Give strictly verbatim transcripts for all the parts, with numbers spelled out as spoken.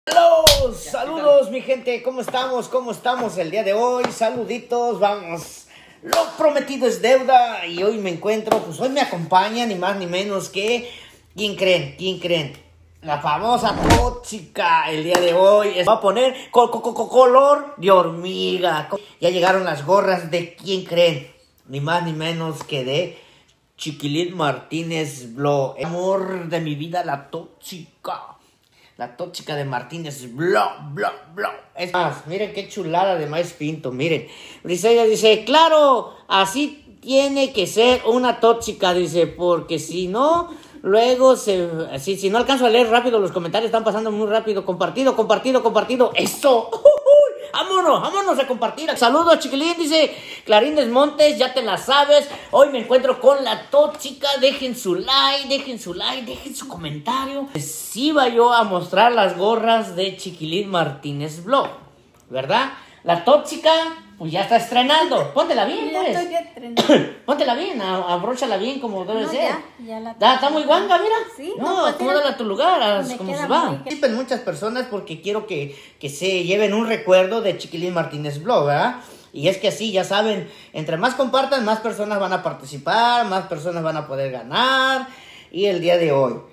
Hello, saludos mi gente, ¿cómo estamos? ¿Cómo estamos el día de hoy? Saluditos, vamos. Lo prometido es deuda y hoy me encuentro, pues hoy me acompaña ni más ni menos que, ¿quién creen? ¿Quién creen? La famosa Tóxica el día de hoy. Va a poner co co co color de hormiga. Ya llegaron las gorras de, ¿quién creen? Ni más ni menos que de Chiquilín Martínez Blog. Amor de mi vida, la Tóxica. La Tóxica de Martínez Blog, Blog, Blog. Es más, miren qué chulada de maíz pinto, miren. Dice ella, dice, claro, así tiene que ser una Tóxica, dice, porque si no, luego se... Si, si no alcanzo a leer rápido, los comentarios están pasando muy rápido. Compartido, compartido, compartido. ¡Eso! ¡Vámonos! ¡Vámonos a compartir! Saludos, Chiquilín, dice Clarín Desmontes, ya te la sabes. Hoy me encuentro con la Tóxica. Dejen su like, dejen su like, dejen su comentario. Sí iba yo a mostrar las gorras de Chiquilín Martínez Blog, ¿verdad? La Tóxica, pues ya está estrenando. Póntela bien, ya pues. estoy estrenando. Póntela bien, abróchala bien como debe no, ser. Ya, ya la Da, está muy guanga, mira. Sí, no, no, pues, acomódala a tu lugar, me como queda se va. muy- Participen muchas personas porque quiero que, que se lleven un recuerdo de Chiquilín Martínez Blog, ¿verdad? Y es que así, ya saben, entre más compartan, más personas van a participar, más personas van a poder ganar. Y el día de hoy,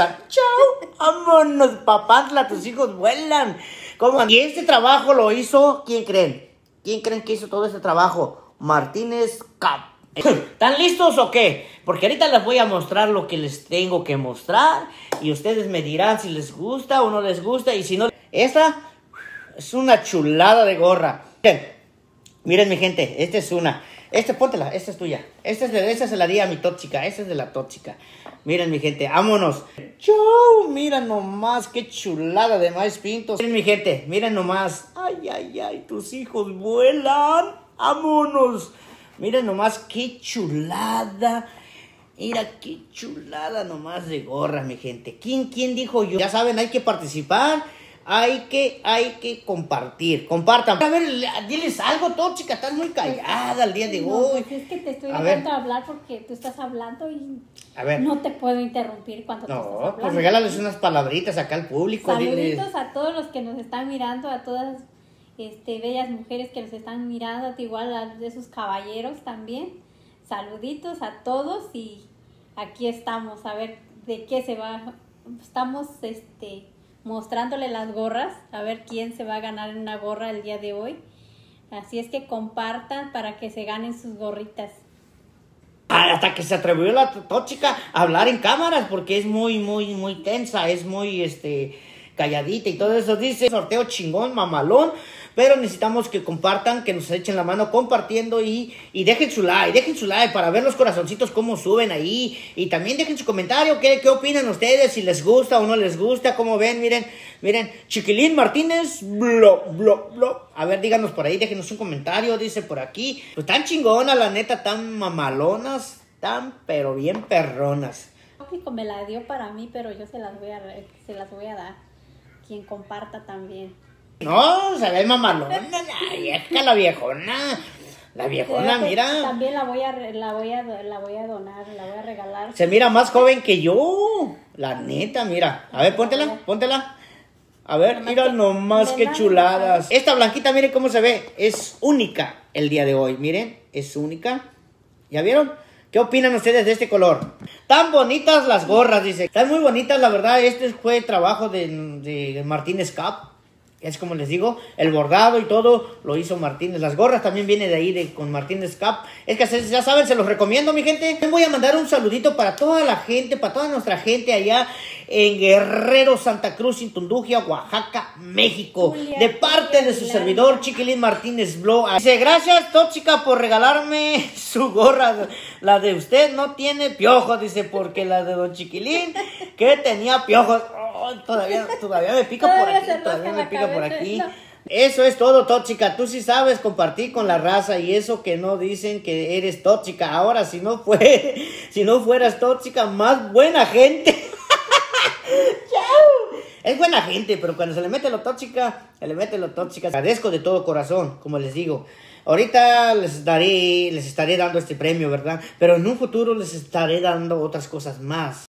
¡chao! ¡Vámonos, papantla! Tus hijos vuelan. ¿Cómo? Y este trabajo lo hizo, ¿quién creen? ¿Quién creen que hizo todo este trabajo? Martínez Cap. ¿Están listos o qué? Porque ahorita les voy a mostrar lo que les tengo que mostrar. Y ustedes me dirán si les gusta o no les gusta. Y si no, esta es una chulada de gorra. Miren, miren mi gente, esta es una. Esta, póntela, esta es tuya. Esta es de, esta se la di a mi Tóxica. Esta es de la Tóxica. Miren mi gente, vámonos. ¡Chau! Miren nomás, qué chulada de maíz pinto. Miren mi gente, miren nomás. Ay, ay, ay, tus hijos vuelan. Vámonos. Miren nomás, qué chulada. Mira, qué chulada nomás de gorra, mi gente. ¿Quién, quién dijo yo? Ya saben, hay que participar. Hay que, hay que compartir. Compartan. A ver, diles algo, Tóxica. Estás muy callada el día de No, hoy. pues es que te estoy A dejando ver. hablar porque tú estás hablando y A ver. no te puedo interrumpir cuando tú estás No, hablando. pues regálales unas palabritas acá al público. Saluditos Diles. a todos los que nos están mirando, a todas este, bellas mujeres que nos están mirando, igual a esos caballeros también. Saluditos a todos y aquí estamos a ver de qué se va. Estamos este, mostrándole las gorras, a ver quién se va a ganar una gorra el día de hoy. Así es que compartan para que se ganen sus gorritas. Ah, hasta que se atrevió la Tóxica a hablar en cámaras porque es muy, muy, muy tensa, es muy, este, calladita y todo eso. Dice, sorteo chingón, mamalón, pero necesitamos que compartan, que nos echen la mano compartiendo y, y dejen su like, dejen su like para ver los corazoncitos cómo suben ahí. Y también dejen su comentario, qué, qué opinan ustedes, si les gusta o no les gusta, cómo ven, miren, miren, Chiquilín Martínez, blog, blog, blog. A ver, díganos por ahí, déjenos un comentario, dice por aquí. Pues tan chingona, la neta, tan mamalonas, tan pero bien perronas. Tóxico me la dio para mí, pero yo se las voy a, se las voy a dar. Quien comparta también. No, se ve mamalona, la vieja, la viejona. La viejona, Pero, mira. También la voy a la voy a la voy a donar, la voy a regalar. Se mira más joven que yo. La neta, mira. A ver, póntela, póntela. A ver, mira nomás qué chuladas. Esta blanquita, miren cómo se ve. Es única el día de hoy. Miren, es única. ¿Ya vieron? ¿Qué opinan ustedes de este color? Tan bonitas las gorras, dice. Están muy bonitas, la verdad. Este fue trabajo de, de Martínez Cap. Es como les digo, el bordado y todo lo hizo Martínez. Las gorras también vienen de ahí de, con Martínez Cap. Es que ya saben, se los recomiendo, mi gente. Voy a mandar un saludito para toda la gente, para toda nuestra gente allá en Guerrero, Santa Cruz, Intundugia, Oaxaca, México. Julia, de parte de su Julia. servidor, Chiquilín Martínez Blog. Dice, gracias, Tóxica, por regalarme su gorra. La de usted no tiene piojos, dice, porque la de don Chiquilín, que tenía piojos. Oh, todavía, todavía me pica por Todavía aquí, se rasca todavía me la pica por cabeza, aquí. no. Eso es todo, Tóxica. Tú sí sabes compartir con la raza y eso que no dicen que eres Tóxica. Ahora, si no fue, si no fueras Tóxica, más buena gente. ¡Chao! Es buena gente, pero cuando se le mete lo Tóxica, se le mete lo Tóxica. Agradezco de todo corazón, como les digo. Ahorita les daré, les estaré dando este premio, ¿verdad? Pero en un futuro les estaré dando otras cosas más.